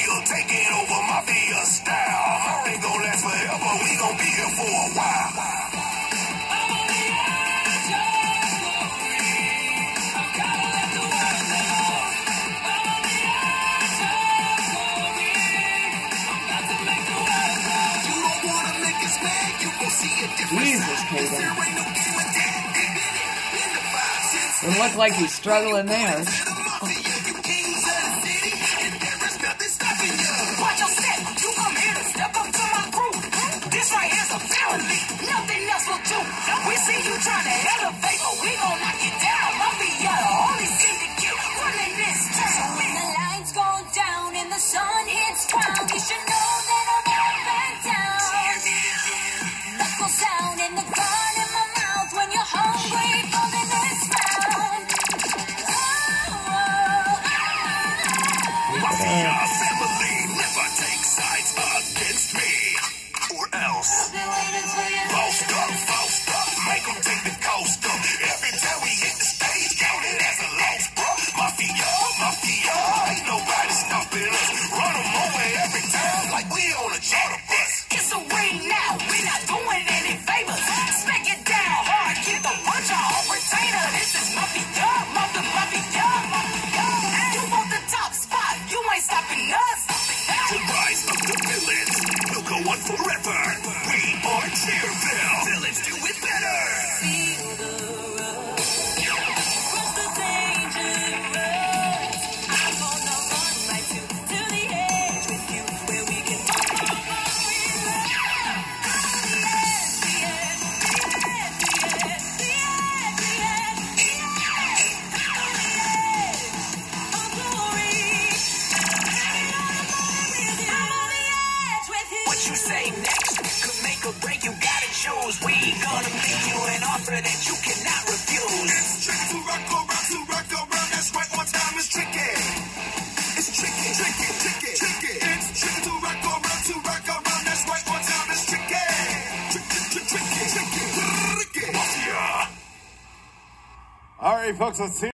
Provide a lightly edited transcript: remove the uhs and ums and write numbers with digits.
Mafia taking over Mafia style. My ain't gon' last forever, we gon' be here for a while. Jesus, Caden. It looked like he's struggling there. Watch your step. You come here to step up to my crew. This right here's a family. Nothing else will do. We see you trying to elevate, but we gon' knock you down. Mafia, the only syndicate running this town. So when the lights go down and the sun hits ground, you should know that I'm up and down. Knuckle sound in the gun in my mouth when you're hungry for the next round. Mafia family never take sides against me, or else post up, make them take the coast up. Every time we hit the stage, count it as a loss, bro. Mafia, ain't nobody stopping us. Run them over every time like we on a charter bus. It's a ring now, we not doing any favors. Smack it down hard, keep the punch on retainer. This is Mafia. You want the top spot, you ain't stopping us. The rise of the villains will go on forever. We are Cheerville. Villains do it better. Feel the rush. Cross the danger road. I'm gonna run right to the edge with you, where we can What you say next could make or break, you gotta choose. We gonna make you an offer that you cannot refuse. It's tricky to rock around, that's right, on time is tricky. It's tricky. It's tricky to rock around, that's right, on time is tricky. Tricky. Mafia. All right, folks, let's see.